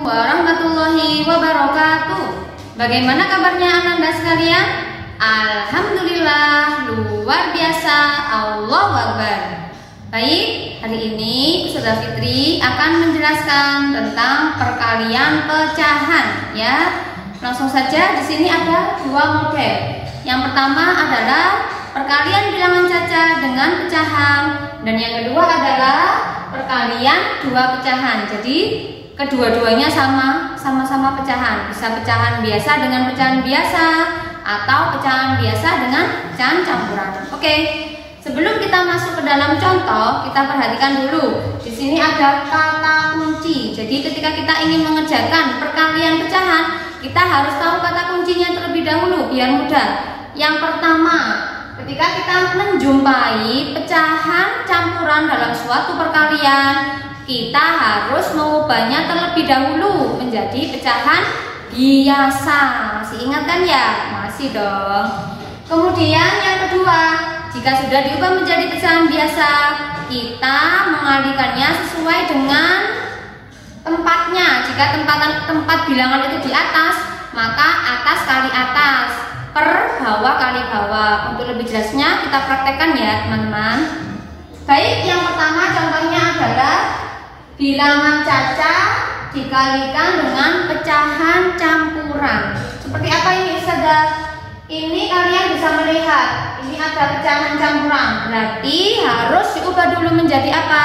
warahmatullahi wabarakatuh. Bagaimana kabarnya Ananda sekalian? Alhamdulillah, luar biasa, Allahu Akbar. Baik, hari ini Ustazah Fitri akan menjelaskan tentang perkalian pecahan ya. Langsung saja, di sini ada dua model. Yang pertama adalah perkalian bilangan caca dengan pecahan, dan yang kedua adalah perkalian dua pecahan. Jadi kedua-duanya sama-sama pecahan. Bisa pecahan biasa dengan pecahan biasa, atau pecahan biasa dengan pecahan campuran. Oke, sebelum kita masuk ke dalam contoh, kita perhatikan dulu. Di sini ada kata kunci. Jadi ketika kita ingin mengerjakan perkalian pecahan, kita harus tahu kata kuncinya terlebih dahulu biar mudah. Yang pertama, ketika kita menjumpai pecahan campuran dalam suatu perkalian, kita harus mengubahnya terlebih dahulu menjadi pecahan biasa. Masih ingat kan ya? Masih dong. Kemudian yang kedua, jika sudah diubah menjadi pecahan biasa, kita mengalihkannya sesuai dengan tempatnya. Jika tempat bilangan itu di atas, maka atas kali atas, per bawah kali bawah. Untuk lebih jelasnya kita praktekkan ya teman-teman. Baik, yang pertama contohnya adalah bilangan caca dikalikan dengan pecahan campuran. Seperti apa ini Ustazah? Ini kalian bisa melihat, ini ada pecahan campuran. Berarti harus diubah dulu menjadi apa?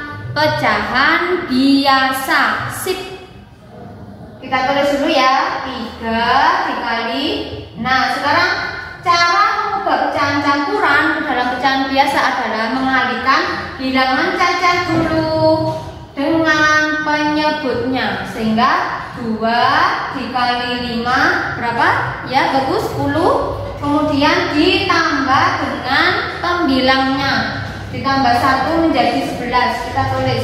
Pecahan biasa. Sip. Kita tulis dulu ya, 3 dikali. Nah, sekarang cara mengubah pecahan campuran ke dalam pecahan biasa adalah mengalihkan bilangan caca dulu dengan penyebutnya, sehingga 2 dikali 5 berapa? Ya, bagus, 10. Kemudian ditambah dengan pembilangnya, ditambah 1 menjadi 11. Kita tulis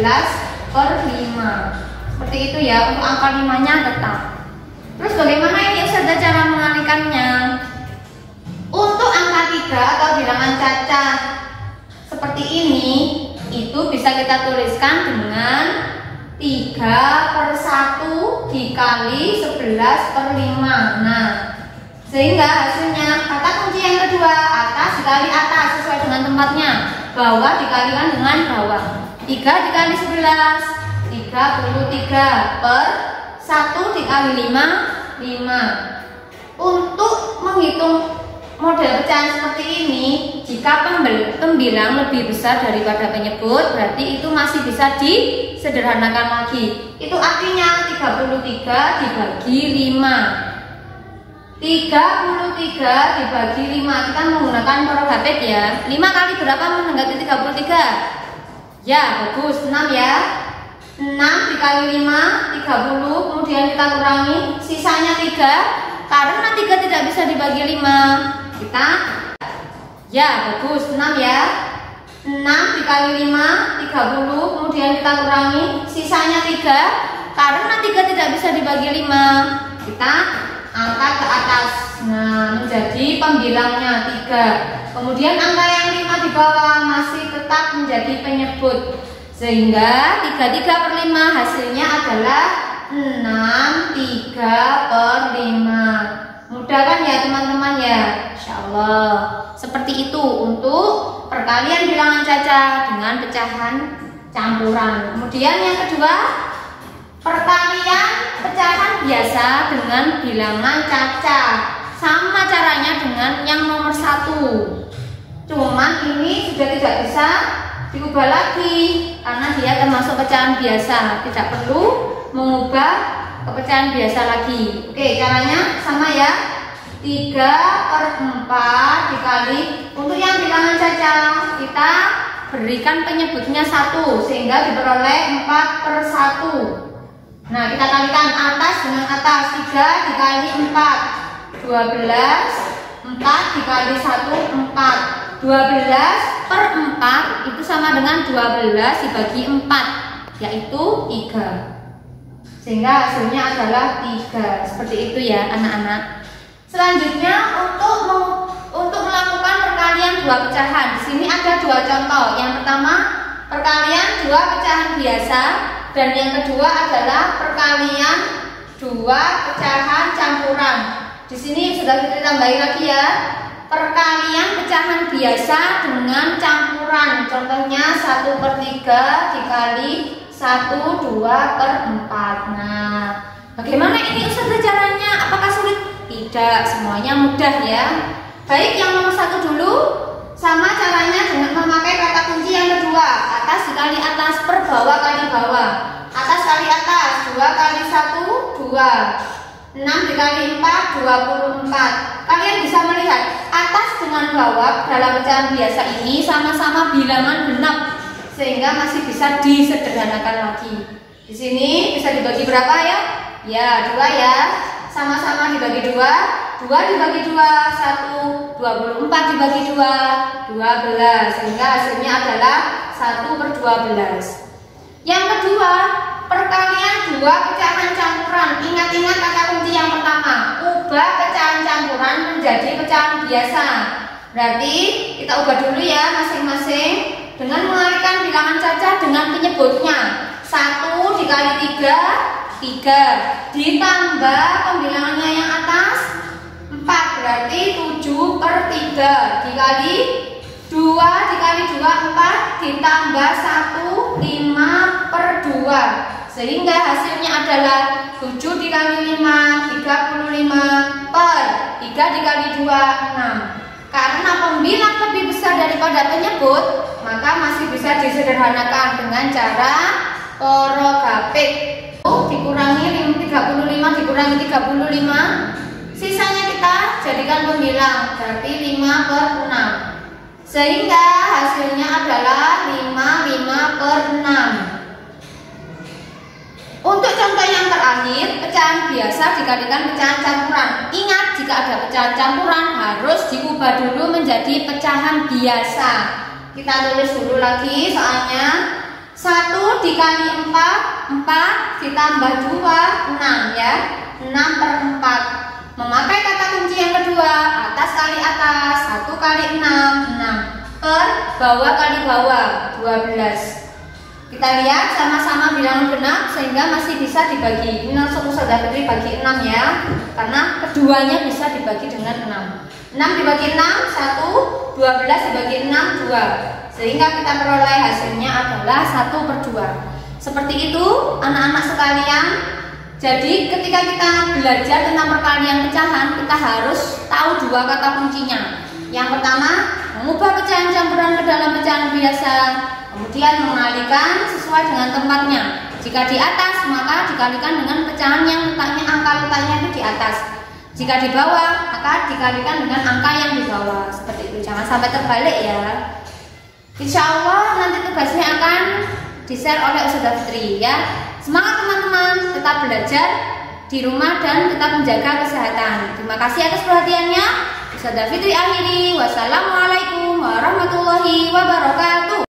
11/5. Seperti itu ya, untuk angka 5-nya tetap. Terus bagaimana ini Ustazah cara mengalihkannya? Untuk angka 3 atau bilangan caca seperti ini, itu bisa kita tuliskan dengan 3/1 dikali 11/5. Nah, sehingga hasilnya kata kunci yang kedua, atas dikali atas sesuai dengan tempatnya, bawah dikalikan dengan bawah. 3 dikali 11, 33/1 dikali 5. Untuk menghitung model pecahan seperti ini, jika pembilang lebih besar daripada penyebut, berarti itu masih bisa disederhanakan lagi. Itu artinya 33 dibagi 5. 33 dibagi 5, kita menggunakan prorabet ya. 5 kali berapa mendekati 33? Ya, bagus, 6 ya. 6 dikali 5, 30. Kemudian kita kurangi, sisanya 3. Karena 3 tidak bisa dibagi 5, kita, ya bagus, 6 ya. 6 dikali 5, 30. Kemudian kita kurangi, sisanya 3. Karena 3 tidak bisa dibagi 5, kita angkat ke atas. Nah, menjadi pembilangnya 3. Kemudian angka yang 5 di bawah masih tetap menjadi penyebut, sehingga 33/5 hasilnya adalah 63/5. Mudah kan ya teman-teman ya? Insyaallah. Seperti itu untuk perkalian bilangan caca dengan pecahan campuran. Kemudian yang kedua, perkalian pecahan biasa dengan bilangan caca. Sama caranya dengan yang nomor 1. Cuman ini sudah tidak bisa diubah lagi karena dia termasuk pecahan biasa. Tidak perlu mengubah ke pecahan biasa lagi. Oke, caranya sama ya. 3/4 dikali, untuk yang bilangan caca kita berikan penyebutnya 1 sehingga diperoleh 4/1. Nah, kita kalikan atas dengan atas. 3 dikali 4, 12. 4 dikali 1, 4. 12/4 itu sama dengan 12 dibagi 4, yaitu 3. Sehingga hasilnya adalah 3. Seperti itu ya anak-anak. Selanjutnya untuk melakukan perkalian dua pecahan. Di sini ada dua contoh. Yang pertama, perkalian dua pecahan biasa Dan yang kedua adalah perkalian dua pecahan campuran. Di sini sudah kita tambahin lagi ya. Perkalian pecahan biasa dengan campuran. Contohnya 1/3 dikali 1, 2/4. Nah, bagaimana ini Ustazah caranya? Apakah sulit? Tidak, semuanya mudah ya. Baik, yang nomor 1 dulu. Sama caranya dengan memakai kata kunci yang kedua. Atas dikali atas per bawah kali bawah. Atas kali atas, 2 kali 1, 2. 6 dikali 4, 24. Kalian bisa melihat atas dengan bawah dalam pecahan biasa ini sama-sama bilangan genap, sehingga masih bisa disederhanakan lagi. Di sini bisa dibagi berapa ya? Ya, 2 ya. Sama-sama dibagi 2. 2 dibagi 2, 1. 24 dibagi 2, 12. Sehingga hasilnya adalah 1/12. Yang kedua, perkalian dua pecahan campuran. Ingat-ingat kata kunci yang pertama. Ubah pecahan campuran menjadi pecahan biasa. Berarti kita ubah dulu ya masing-masing dengan mengalihkan bilangan saja dengan penyebutnya. 1 dikali 3, 3. Ditambah pembilangannya yang atas 4, berarti 7/3 dikali 2 dikali 2, 4. Ditambah 1, 5/2. Sehingga hasilnya adalah 7 dikali 5, 35 per 3 dikali 2, 6. Karena pembilang lebih besar daripada penyebut, maka masih bisa disederhanakan dengan cara porogapik. Dikurangi 35 dikurangi 35, sisanya kita jadikan pembilang, berarti 5/6. Sehingga hasilnya adalah 5/6. Untuk contoh yang terakhir, pecahan biasa dikalikan pecahan campuran. Ingat, jika ada pecahan campuran harus diubah dulu menjadi pecahan biasa. Kita tulis dulu lagi soalnya. 1 dikali 4, 4 ditambah 2, 6 ya. 6/4. Memakai kata kunci yang kedua, atas kali atas, 1 kali 6, 6 per bawah kali bawah, 12. Kita lihat sama-sama bilangan genap sehingga masih bisa dibagi. Ini langsung Ustazah Fitri bagi 6 ya, karena keduanya bisa dibagi dengan 6. 6 dibagi 6, 1, 12 dibagi 6, 2. Sehingga kita peroleh hasilnya adalah 1/2. Seperti itu anak-anak sekalian. Jadi ketika kita belajar tentang perkalian pecahan, kita harus tahu dua kata kuncinya. Yang pertama, mengubah pecahan campuran ke dalam pecahan biasa, kemudian mengalihkan sesuai dengan tempatnya. Jika di atas, maka dikalikan dengan pecahan yang letaknya angka letaknya itu di atas. Jika di bawah, maka dikalikan dengan angka yang di bawah. Seperti itu, jangan sampai terbalik ya. Insya Allah nanti tugasnya akan di-share oleh Ustazah Fitri ya. Semangat teman-teman, tetap belajar di rumah dan tetap menjaga kesehatan. Terima kasih atas perhatiannya. Ustazah Fitri akhiri. Wassalamualaikum warahmatullahi wabarakatuh.